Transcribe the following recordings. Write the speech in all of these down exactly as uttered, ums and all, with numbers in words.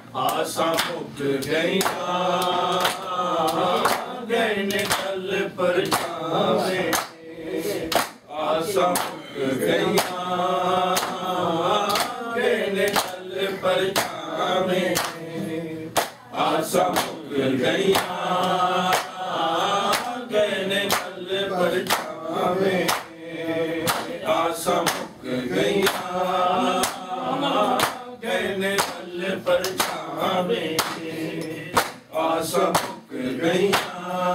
आसा मुक गईया गए निकल पर छावे आसा मुक गईया गए निकल पर छावे आसा मुक गईया गए निकल पर छावे आसा मुक गईया गए निकल पर छावे आसा मुक गईया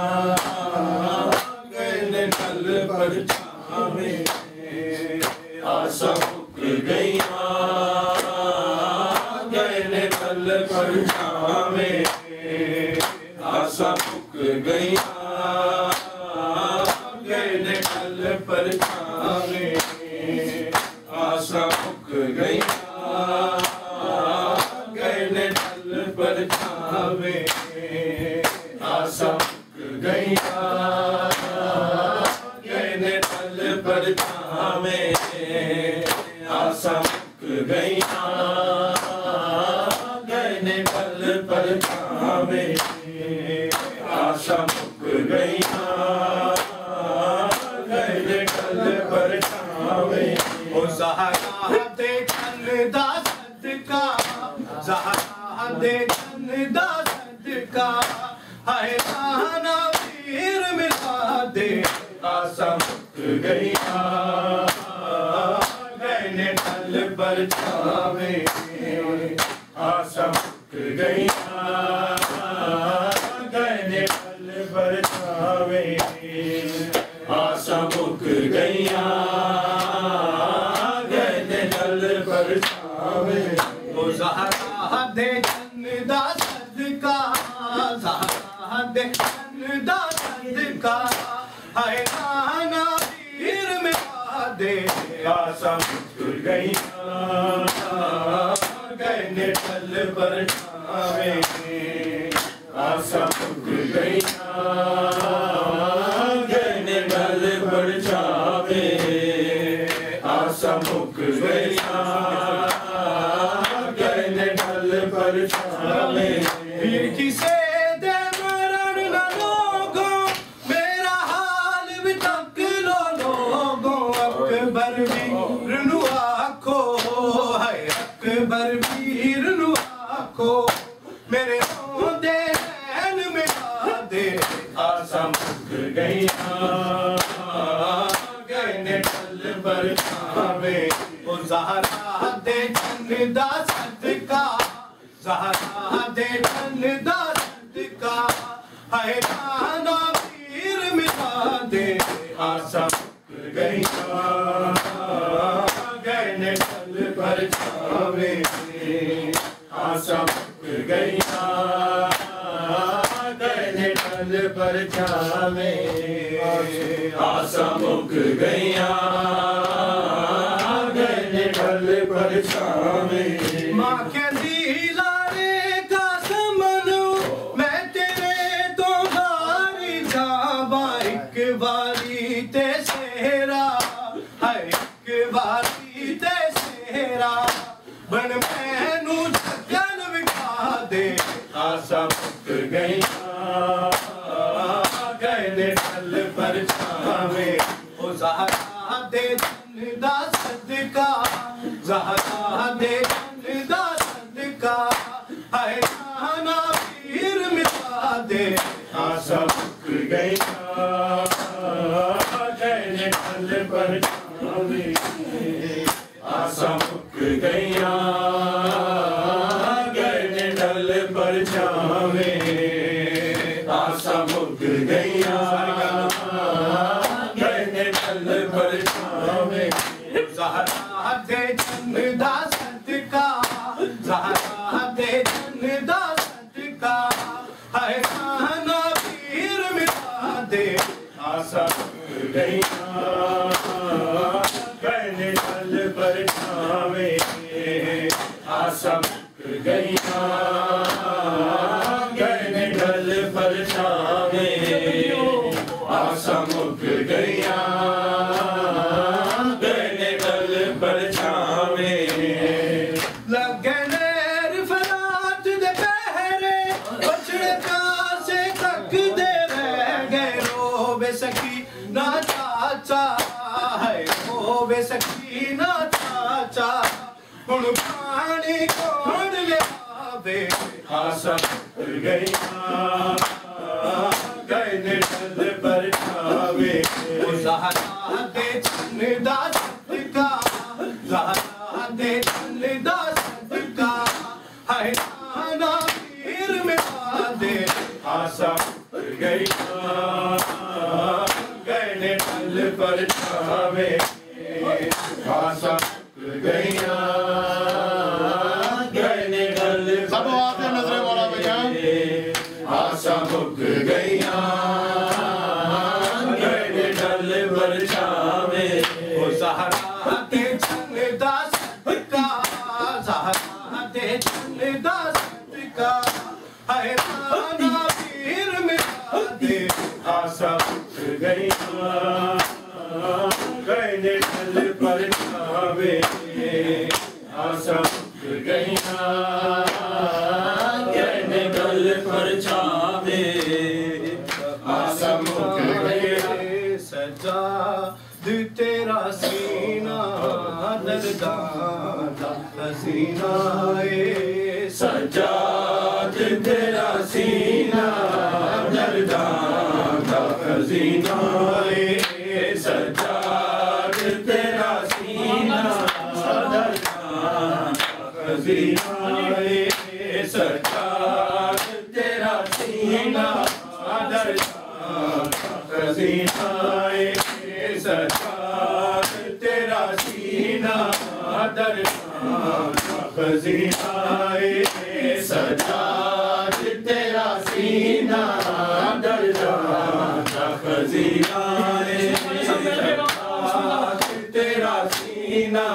गए निकल पर छावे आसा मुक गईया गए निकल पर छावे आसा मुक गईया गए निकल पर छावे आसा मुक गईया गए निकल पर छावे आसा मुक गईया गए निकल पर छावे आसा मुक गईया गए निकल पर छावे आसा मुक गईया गए निकल पर छावे ओ ज़हरा दे चन दा सदका ज़हरा दे चन दा सदका हाय ताना वीर मिला दे आसा मुक गईया गए निकल पर छावे आसा मुक गईया गए निकल पर छावे आसा मुक गईया गए निकल पर छावे ओ ज़हरा दे चन दा सदका ज़हरा दे चन दा सदका हाय ताना वीर मिला दे आसा मुक गईया गए निकल पर छावे आसा मुक गईया गए निकल पर छावे आसा मुक गईया गए निकल पर छावे वीर किसे दे मरण न लोगो मेरा हाल भी तक लो लोगो अकबर वीर नु आखो है अकबर वीर नु आखो मेरे दे नैन मिला दे आसा मुक गईया गए निकल पर छावे ओ ज़हरा दे चन दा सदका ज़हरा दे चन दा सदका हाय ताना वीर मिला दे आसा मुक गईया गए निकल पर छावे आसा मुक गईया गए निकल पर छावे आसा मुक गईया गए निकल पर छावे माँ कहती लारे का समनू मैं तेरे तो बारी जावा एक बारी ते सेरा है एक बारी ते सेरा बन मैनू जगन विखा दे आसा मुक गईया गए निकल पर छावे ओ ज़हरा दे चन दा सदका ज़हरा दे चन दा सदका हाय ताना वीर मिला दे आसा मुक गईया गए निकल पर छावे आसा मुक गईया गए निकल पर छावे आसा मुक गईया गए निकल पर छावे ज़हरा दे चन दा सदका ज़हरा दे चन दा सदका हाय ताना वीर मिला दे आसा मुक गईया गए निकल पर छावे आसा मुक गईया गए निकल पर छावे आसा मुक गईया गए निकल पर छावे लगन फरात दे खोड़ ले आवे आशा मुक गईया गए ने डल परछावे ज़हरा दे चंदा सदका ज़हरा दे चंदा सदका हैराना पीर में दे आशा मुक गईया गए ने डल परछावे आशा मुक गईया गए ने डल सब आते नजरे वाला भैया आशा मुक गईया गए ने डल परछावे ओ ज़हरा दे चंदा सदका ज़हरा दे चंदा सदका हैराना पीर में दे आशा मुक गईया गए ने डल परछावे आशा मुक गईया गए ने डल परछावे आशा मुक गईया सजा दे तेरा सीना दर्दाना हसीना ए सजा दे तेरा सीना दर्दाना हसीना ए सजा दे तेरा सीना दर्दाना हसीना ए सजा दे तेरा सीना दर्दाना हसीना ए सजा दे तेरा सीना दर्दाना हसीना ए सजा दे तेरा सीना दर्दाना हसीना ए सजा दे तेरा सीना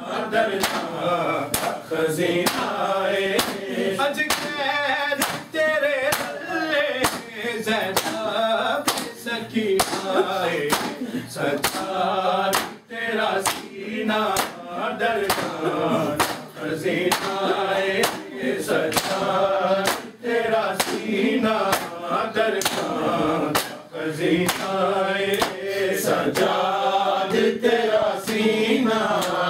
दर्दाना हसीना ए अज कैद तेरे गले ज़ैनब सकीना ए सजा तेरा सीना दर्दाना हसीना ए सजा तेरा सीना दर्दाना हसीना ए सजा तेरा सीना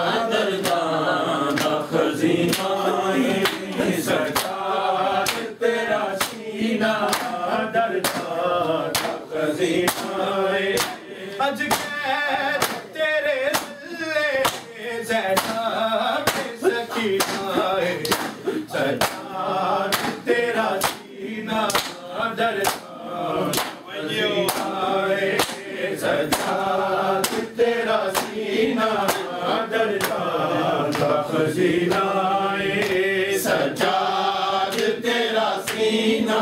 दर्दाना हसीना ए सजा तेरा सीना दर्दाना हसीना ए अज कैद तेरे गले ज़ैनब सकीना ए सजा तेरा सीना दर्दाना हसीना ए सजा तेरा सीना दर्दाना हसीना ए सजा तेरा सीना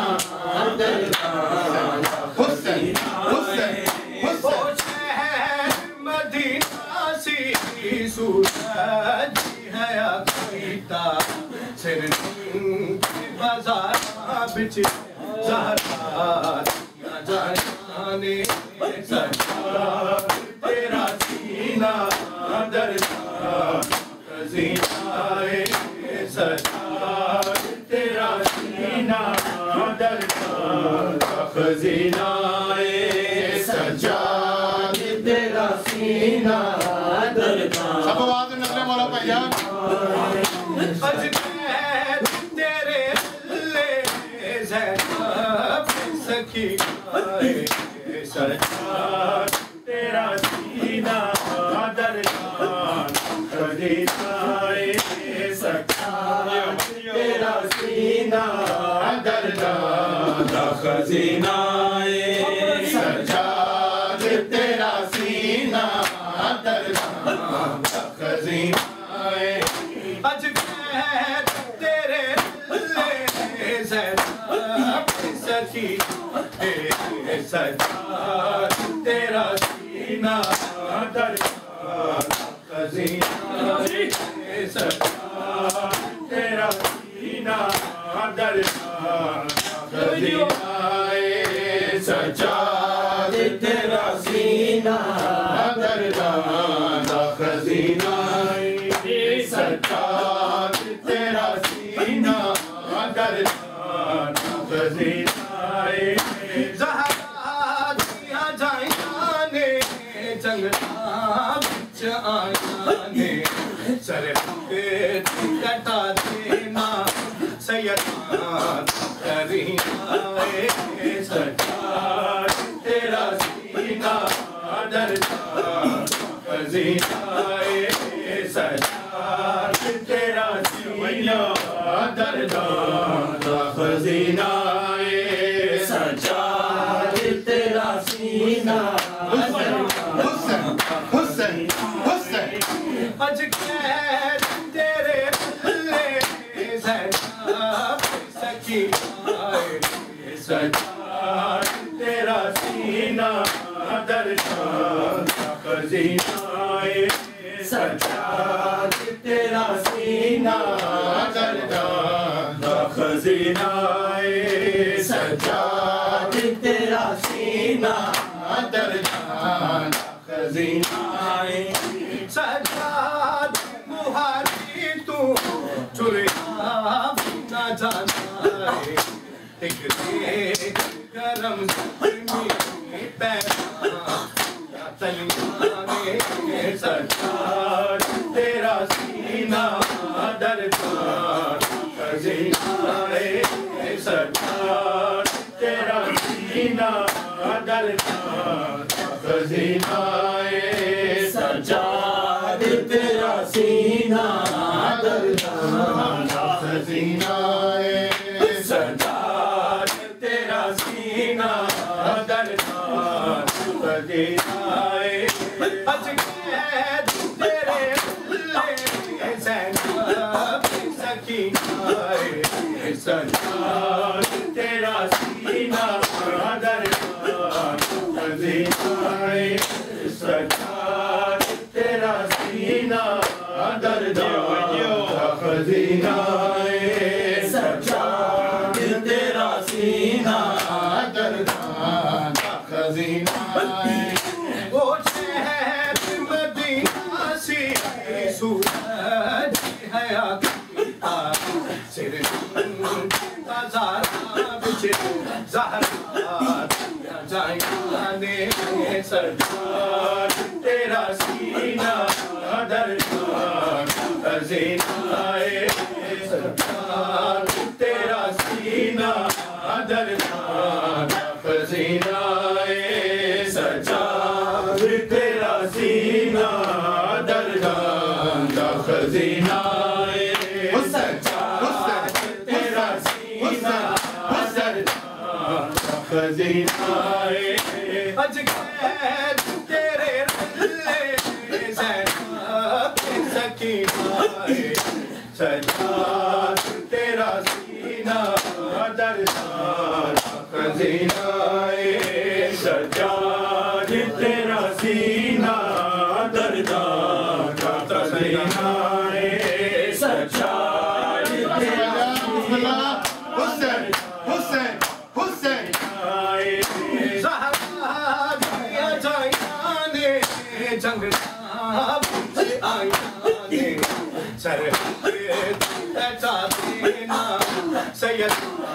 दर्दाना हसीना ओ शहर मदीना सी सूरज है अकीता सिर बाजार बिच ज़हरा जाने सजा तेरा सीना दर्दाना हसीना ए सजा तेरा सीना दर्दाना हसीना ए सजा तेरा सीना दर्दाना सब आवाज नजरे वाला भैया अज कैद तेरे गले ज़ैनब सकीना ए सजा तेरा सीना दर्दाना हसीना ए सजा तेरा सीना दर्दाना हसीना ए सजा तेरा सीना दर्दाना हसीना अज कैद तेरे गले ज़ैनब सकीना ए सजा तेरा सीना दर्दाना हसीना ए सजा तेरा सीना दर्दाना हसीना ए सजा तेरा सीना दर्दाना हसीना ए सजा तेरा सीना दर्दाना हसीना ज़हरा दिया जाने जंगला बिच आने सर पे कटा दे सैयद करीनाए सज्जाद तेरा सीना दरदा खजीनाए सज्जाद तेरा सीना दरदा खजीनाए सज्जाद तेरा सीना हुसैन हुसैन हुसैन अज कैद तेरे भले सज्जाद सकीनाए सज्जाद तेरा सीना दरदा खजीनाए सज्जाद तेरा सीना दरदा खजीनाए सज्जाद तेरा सीना दरदा खजीनाए सज्जाद मुहारी तू चुरिया ना जाना है एक देख करम में पैरा तलियाने सज्जाद तेरा सीना दरदा खजीनाए सज्जाद तेरा सीना दरदा खजीनाए सज्जाद तेरा सीना दरदा खजीनाए सज्जाद तेरा सीना दरदा खजीनाए अज कैद तेरे भले सैयद सकीनाए सज्जाद तेरा सीना दरदा खजीनाए सज्जाद तेरा सीना दरदा खजीनाए सज्जाद तेरा सीना दरदा खजीनाए ओ शहर मदीना सी सूरज हयात सिर ज़हरा बिच ज़हरा जाने सज्जाद तेरा सीना दरदा खजीनाए सज्जाद तेरा सीना दरदा खजीनाए सज्जाद तेरा सीना दरदा खजीनाए सज्जाद तेरा सीना दरदा खजीनाए अज कैद तेरे भले सैयद सकीनाए सज्जाद तेरा सीना दरदा खजीनाए सज्जाद तेरा सीना दरदा खजीनाए सज्जाद तेरा सीना हुसैन हुसैन हुसैन जंग आयाने सर देना सैयद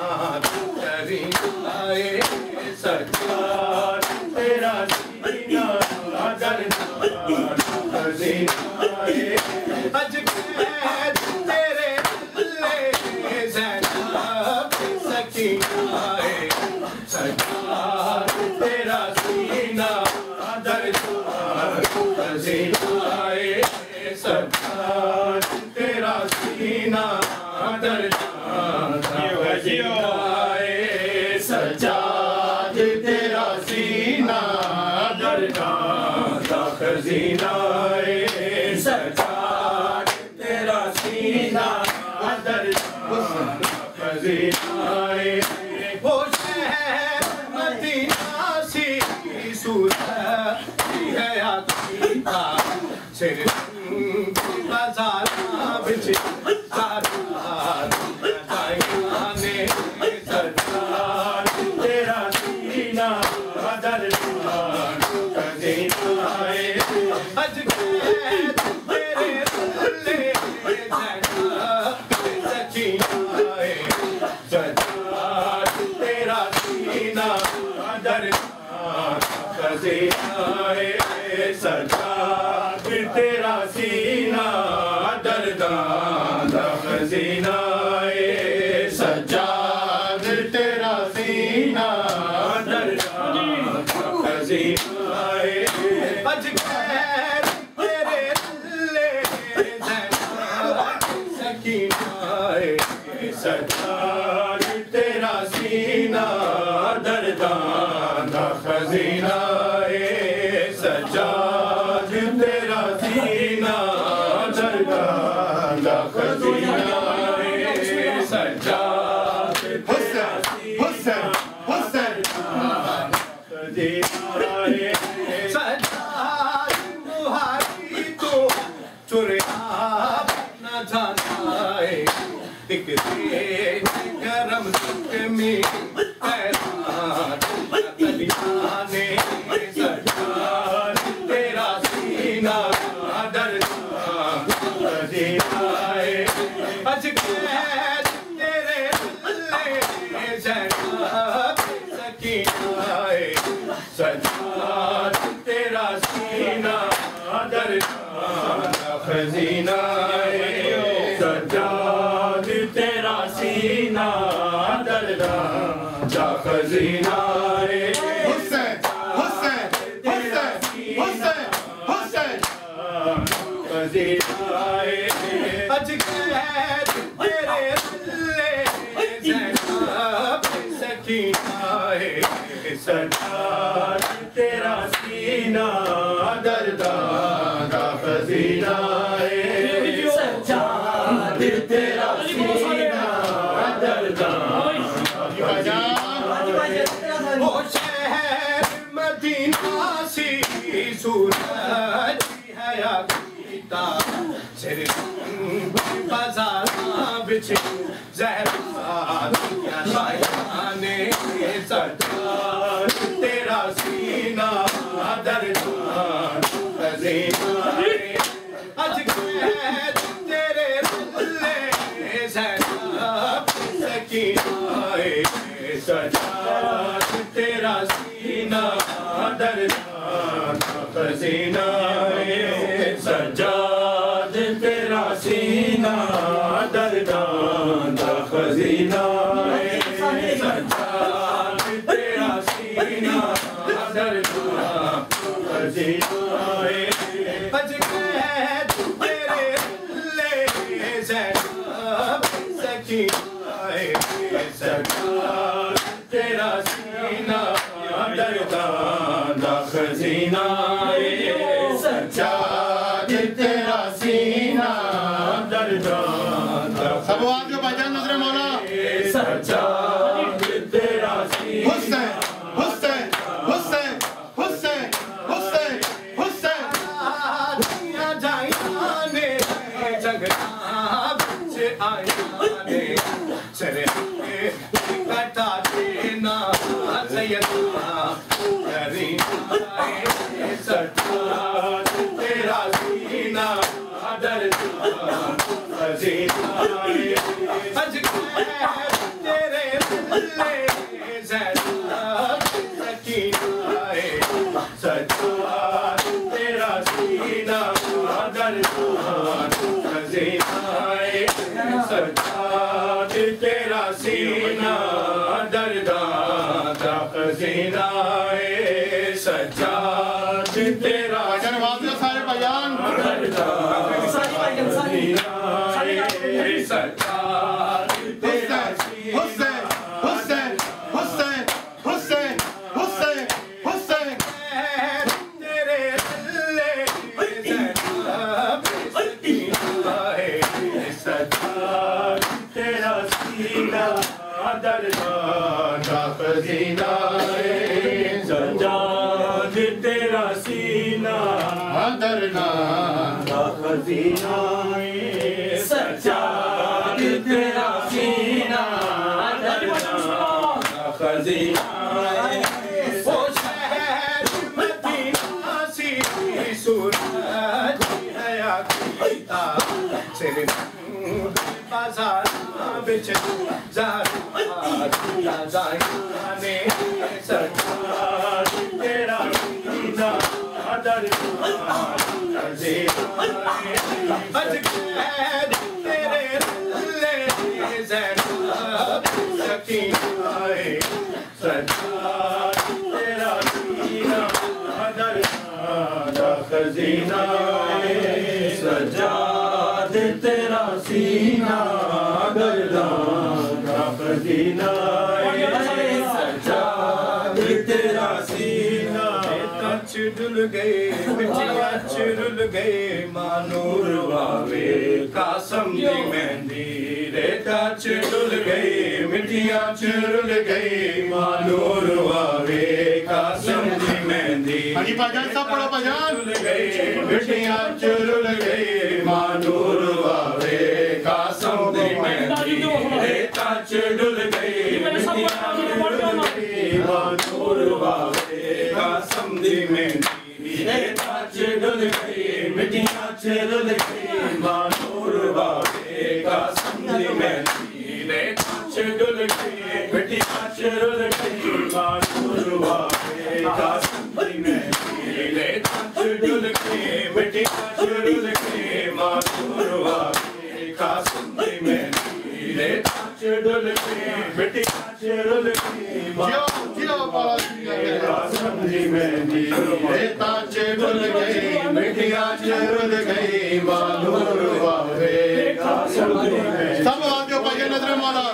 करीनाए सज्जाद तेरा सीना दरदा खजीनाए अज कैद तेरे भले सैयद सकीनाए सज्जाद तेरा सीना दरदा खजीनाए सज्जाद तेरा सीना दरदा खजीनाए सज्जाद तेरा सीना दरदा खजीनाए सज्जाद तेरा सीना दरदा खजीनाए वो शहर मदीना सी सूरत सिर ज़हरा बिच जाने सज्जाद तेरा सीना दरदा खजीनाए अज कैद तेरे भले सैयद सकीनाए सज्जाद सज्जाद तेरा सीना दर्दां दा खजीना ए सज्जाद तेरा सीना दर्दां दा खजीना ए सज्जाद हुसैन हुसैन हुसैन सज्जाद बुहारी तो चुरा न जाना है एक गरम सुख में ने सज्जाद तेरा सीना दर्दां अज तेरे सज्जाद तेरा सीना दर्दां खजीना सज्जाद तेरा सीना दर्दां खजीना हुसैन हुसैन हुसैन हुसैन हुसैन खजीना अज तेरे सकीना सज्जाद तेरा सीना दर्दां खजीना सज्जाद तेरा सीना दर्दां ओ शहर मदीना सी सूरज है आकीता सिर बाजार बिच जहरा ने सज्जाद तेरा सीना दर्दां खजीना अज तेरे सकीना सज्जाद तेरा सीना दर्दां खजीना सज्जाद तेरा सीना दर्दां खजीना सज्जाद तेरा सीना दर्दां खजीना अज तेरे सकीना सज्जाद तेरा सीना दर्दां खजीना सज्जाद तेरा सीना दर्दां सब आवाज में भाईजान नजरे मौला सज्जाद तेरा सीना हुसैन हुसैन हुसैन हुसैन हुसैन हुसैन दुनिया जाने जगना बिच आयाने चले कटा देना सैयदा सज्जाद तेरा सीना दर्दां खजीना अज तेरे सकीना सज्जाद तेरा सीना दर्दां खजीना सज्जाद तेरा सीना दर्दां खजीना सज्जाद तेरा सारे बयान सज्जाद तेरा हुसैन हुसैन हुसैन हुसैन हुसैन हुसैन तेरे सज्जाद तेरा सीना दर्दां खजीना सज्जाद तेरा सीना दर्दां खजीना सज्जाद तेरा सीना दर्दां खजीना ओ शहर मदीना सी सूरज है आकीता सिर बाजार बिच जहरा जाने सज्जाद तेरा सीना दर्दां खजीना अज तेरे सकीना सज्जाद तेरा सीना दर्दां खजीना सज्जाद तेरा सीना दर्दां मदीना सच्चा तेरा सीना कच डुल गए मिठिया चुरुल गए मानूर वावे कासम दी मेहंदी रे कच डुल गए मिठिया चुरुल गए मानूर वावे कासम दी मेहंदी हाजी भजन सब पढ़ो भजन गए मिठिया चुरुल गए मानूर वावे कासम दी मेहंदी रे कच डुल गए मिठिया चुरुल गए मानूर वावे कासम दी मेहंदी रे कच डुल गए मिठिया चुरुल गए मानूर वावे कासम दी मेहंदी रे कच डुल गए मिठिया चुरुल गए मानूर वावे कासम दी मेहंदी रे कच डुल गए मिठिया चुरुल गए मानूर वावे कासम दी मेहंदी रे कच डुल गए मिठिया चुरुल गए कासम दी मेहंदी रे कच डुल गए मिठिया चुरुल गए मानूर वावे कासम दी मेहंदी सब आगे भजन नजर माला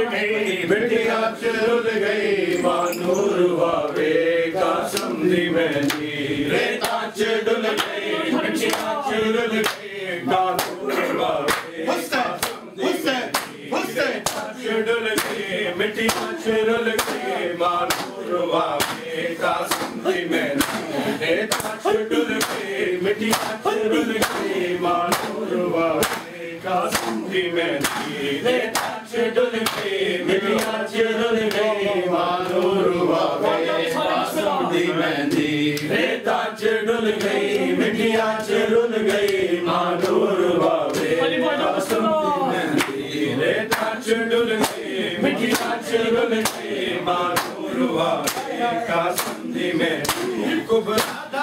मिठिया चुरुल गए मानूर वावे कासम दी मेहंदी रे कच डुल गए मिठिया चुरुल गए मानूर वावे हुस्न हुस्न हुस्न डुल गए मिठिया चुरुल गए मानूर वावे कासम दी मेहंदी रे कच डुल गए मिठिया चुरुल गए मानूर वावे कासम दी मेहंदी रे कच डुल गए मिठिया चुरुल गए मानूर वावे कासम दी मेहंदी रे कच डुल गए मिठिया चुरुल गए मानूर वावे कासम दी मेहंदी रे कच डुल गए मिठिया चुरुल गए मानूर वावे कासम दी मेहंदी कुबरा दा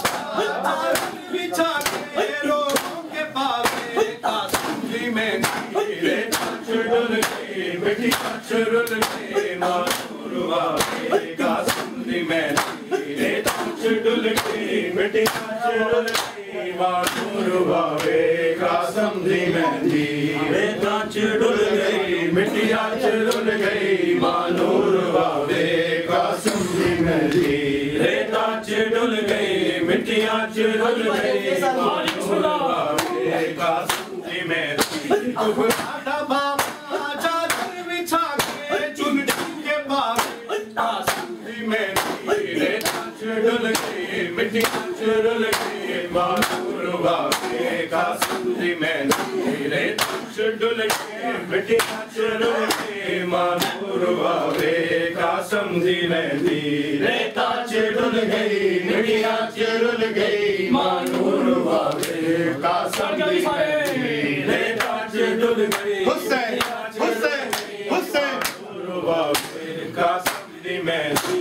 बाबा बिछा के रोहों के पावे कासम दी मेहंदी रे कच डुल गए मिठिया चुरुल गए मानूर वावे कासम दी मेहंदी रे कच डुल गए मिठिया चुरुल गए मानूर वावे कासम दी मेहंदी रे कच डुल गए मिठिया चुरुल गए मानूर वावे कासम दी मेहंदी रे कच डुल गए मिठिया चुरुल गए मानूर वावे कासम दी मेहंदी कुबरा बाबा चादर बिछा के चुन के पावे कासम दी मेहंदी रे कच डुल गए मिठिया चुरुल गए मानूर वावे कासम दी मेहंदी रे कच डुल गए मिठिया चुरुल गए मानूर वावे कासम दी मेहंदी रे कच डुल गई मिठिया चुरुल गई मानूर वावे कासम दी मेहंदी रे कच डुल गई हुस्न हुस्न हुस्न मानूर वावे कासम दी मेहंदी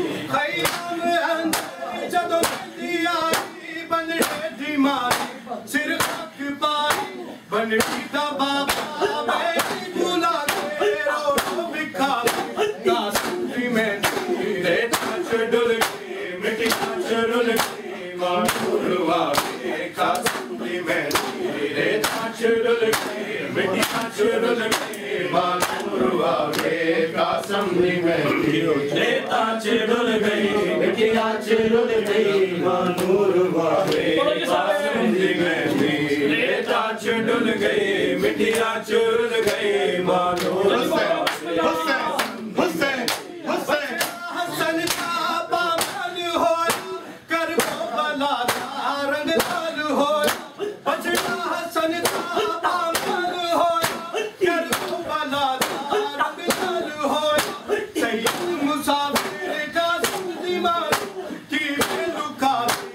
खैम अंदर जदों दिया बन दी मारी सिर तक पारी बन दा बाबा मैं भुला के रो बिखा कासम दी मेहंदी रे कच डुल गई मिठिया चुरुल गई मानूर वावे कासम दी मेहंदी रे कच डुल गई मिठिया चुरुल गई मानूर वावे कासम दी मेहंदी रे कच डुल गई मिठिया चुरुल गई मानूर वावे कासम दी मेहंदी रे कच डुल गई मिठिया चुरुल गई मानूर वावे हुस्न हुस्न हसन का बामन होय कर भला रंग लाल होय बचड़ा हसन का बामन होय कर भला रंग लाल होय सैयद मुसाफिर कासम दी मान की लुका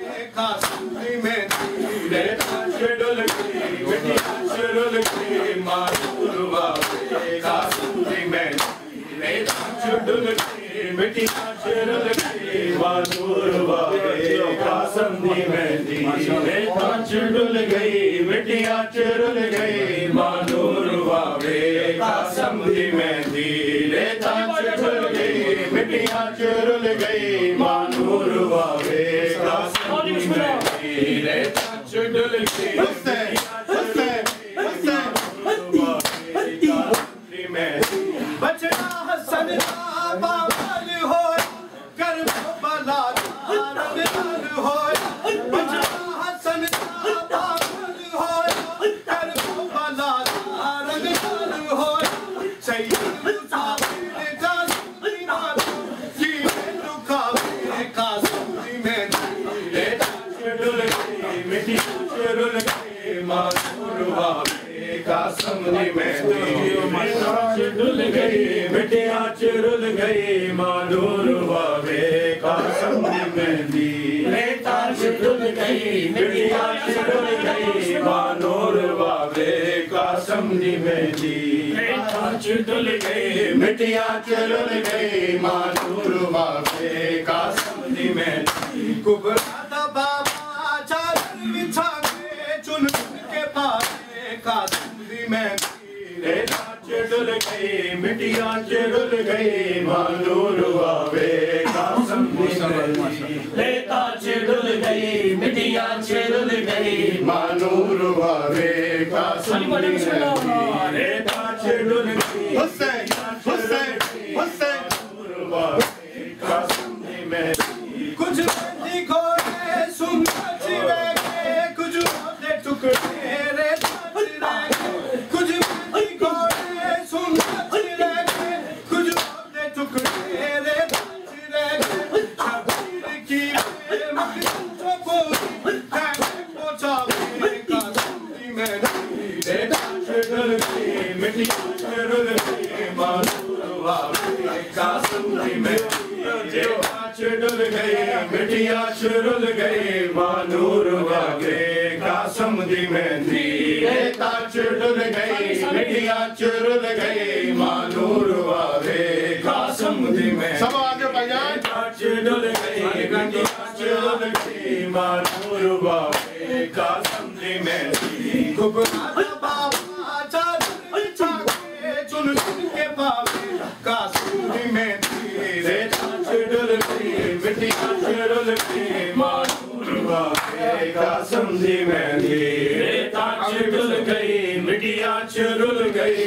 कासम दी मेहंदी रे कच डुल गई मिठिया चुरुल गई मानूर वावे कासम दी मेहंदी रे कच डुल गई मिठिया चुरुल गई मानूर वावे कासम दी मेहंदी रे कच डुल गई मिठिया चुरुल गई मानूर वावे कासम दी मेहंदी रे कच डुल गई मिठिया चुरुल गई मानूर वावे कासम दी मेहंदी रे कच डुल गई हुस्न हुस्न हुस्न बचड़ा हसन बाबल हो कर बला रंग लाल हो बचड़ा हसन बाबल हो कर बला रंग लाल हो सैयद मुसाफिर का सुनार की रुखा का सुनी में रे डुल गई मिट्टी डुल गई मासूर कासम दी मेहंदी डुल गई मिट्टियाँ चुरुल गई माधुर वावे कासम दी मेहंदी रेता डुल गई मिट्टियाँ चुरुल गई माधुर वावे कासम दी मेहंदी रेता डुल गई मिट्टियाँ चुरुल गई माधुर वावे कासम दी मेहंदी कुबरा बाबा चादर बिछा के चुन के पाए कासम दी मेहंदी रेता डुल गई मिट्टियाँ चुरुल गई माधुर वावे कासम दी मेहंदी रेता डुल गई मिट्टियाँ चुरुल गई माधुर वावे कासम दी मेहंदी रेता डुल गई हुसैन हुसैन हुसैन वावे कासम दी मेहंदी कुछ बंदी घोड़े सुंदर चिड़े कुछ होते टुकड़े रे कुछ बंदी घोड़े सुंदर चिड़े कुछ होते टुकड़े रे शबीर की मखदूम को पहुंचा कासम दी मेहंदी रेता डुल गई मिट्टियाँ चुरुल गई माधुर वावे कासम दी मेहंदी डुल गई मिट्टियाँ चुरुल गई माधुर वावे कासम दी मेहंदी रेता डुल गई मिट्टियाँ चुरुल गई माधुर वावे कासम दी मेहंदी सब आगे भाईजान डुल गई मिट्टियाँ चुरुल गई माधुर वावे कासम दी मेहंदी कुबरा बाबा चादर बिछा के चुन चुन के पावे कासम दी मेहंदी रेता डुल गई मिट्टियाँ चुरुल गई माधुर वावे कासम दी मेहंदी रेता डुल गई मिट्टियाँ चुरुल गई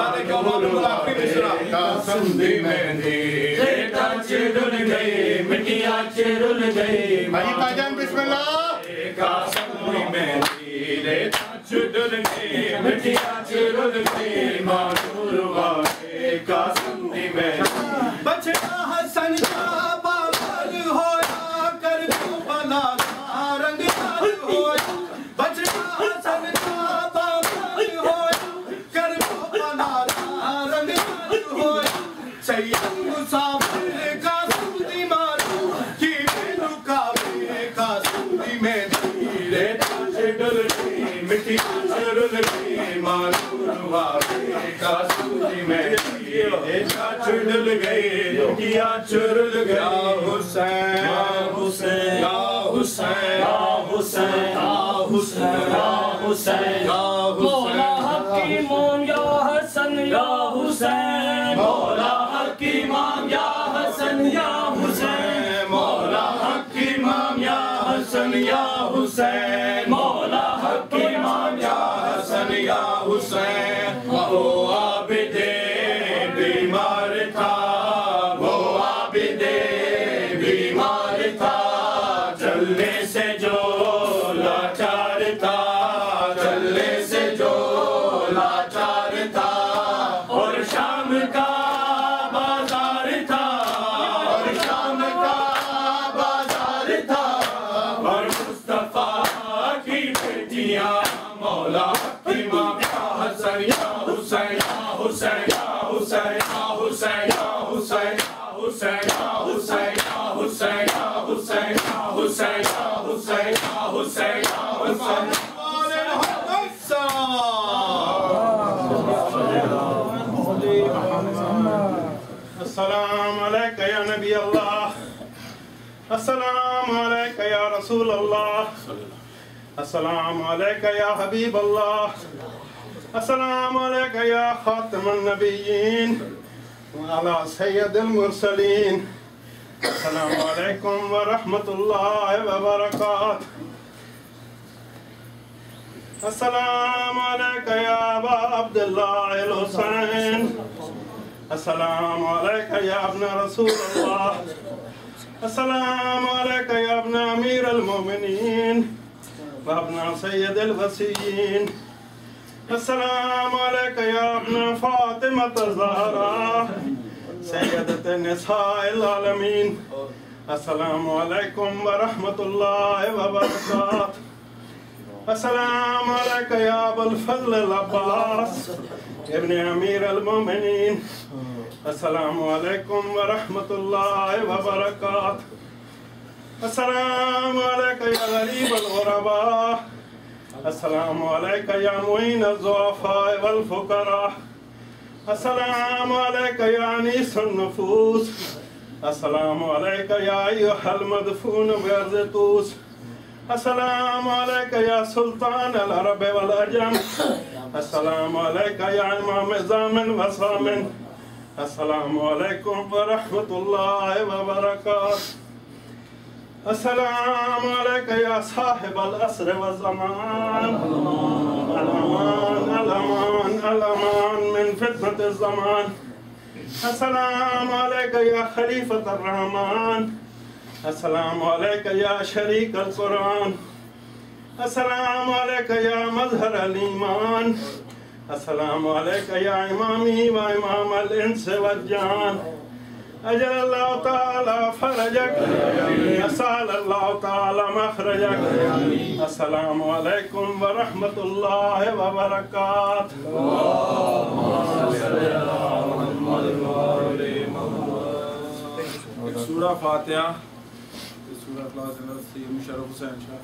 कासम दी मेहंदी रेता डुल गई मिट्टियाँ चुरुल गई भाईजान बिस्मिल्लाह कासम दी मेहंदी रेता डुल गई मिट्टियाँ चुरुल गई माधुर वावे कासम दी मेहंदी बचड़ा हसन बाबल होया कर बला रंग लाल होया बचड़ा हसन बाबल होया कर बला रंग लाल होया सैयद मुसाफिर का सुनी मारू की रुकावे कासम दी मेहंदी रेता डुल गई मिट्टियाँ चुरुल गई माधुर वावे कासम दी मेहंदी रेता डुल गई मिट्टियाँ चुरुल गई हुसैन हुसैन हुसैन हुसैन हुसैन मौला हकीम या हसन या हुसैन मौला हकीम या हसन या हुसैन मौला हकीम या हसन या हुसैन मौला हकीम या हसन या हुसैन वो आबिदे बीमार था वो आबिदे बीमार था चलने से जो लाचार था चलने से जो लाचार था और शाम का बाजार था और शाम का बाजार था और मुस्तफा की बेटियां मौला इमाम हसन या हुसैन या हुसैन या हुसैन या हुसैन या हुसैन या हुसैन या हुसैन या हुसैन या हुसैन या हुसैन या हुसैन या हुसैन या हुसैन अस्सलाम अलैका या नबी अल्लाह अस्सलाम अलैका या रसूल अल्लाह अस्सलाम अलैका या हबीब अल्लाह अस्सलाम अलैका या खातमुन नबिय्यीन व अला सय्यदिल मुरसलीन अस्सलामु अलैकुम व रहमतुल्लाहि व बरकातुहू अस्सलामु अलैका या अबा अब्दुल्लाह अल हुसैन अस्सलामु अलैका या अब्ना रसूल अल्लाह, अस्सलामु अलैका या अब्ना अमीर अल-मोमिनीन व अब्ना सय्यद अल-वसीयीन, अस्सलामु अलैका या अब्ना फातिमा ज़हरा सय्यदत निसाइल आलमीन, अस्सलामु अलैकुम व रहमतुल्लाहि व बरकातहू, अस्सलामु अलैका या अबुल फज़ल अल-अब्बास इब्न अमीर अल-मोमिनीन, अस्सलामु अलैकुम व रहमतुल्लाहि व बरकातहू, अस्सलामु अलैका या गरीब अल-गुरबा, अस्सलामु अलैका या मुईन अज़-ज़ुअफ़ा वल फ़ुक़रा, अस्सलामु अलैका या अनीस अन-नुफ़ूस, अस्सलामु अलैका या अय्युहल मदफ़ून बिअर्ज़ तूस, अस्सलामु अलैका या सुल्तान अल-अरब वल अजम, अस्सलामु अलैका या इमाम ज़ामिन व सामिन, अस्सलामु अलैकुम व रहमतुल्लाहि व बरकातहू, अस्सलामु अलैका या साहिबल अस्र व ज़मान, अल-अमान अल-अमान अल-अमान मिन फितनतिज़ ज़मान, अस्सलामु अलैका या खलीफतुर रहमान, अस्सलामु अलैका या शरीक अल-कुरान, अस्सलामु अलैका या मज़हर अल-ईमान, अस्सलामु अलैका या इमामी व इमाम अल-इंस वल-जान, अजलल्लाहु ताला फरजक, असअलल्लाहु ताला मखरजक, अस्सलामु अलैकुम व रहमतुल्लाहि व बरकातहू। सूरा फातिहा, सूरा क्लास से मुशर्रफ हुसैन शाह।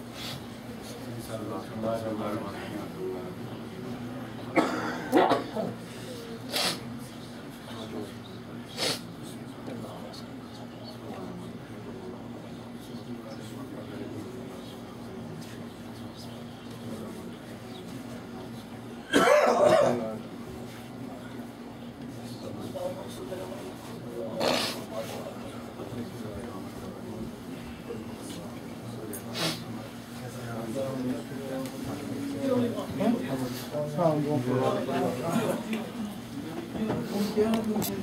Thank you.